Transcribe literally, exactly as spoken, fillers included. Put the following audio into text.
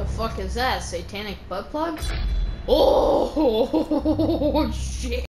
fuck is that? Satanic butt plug? Oh, shit.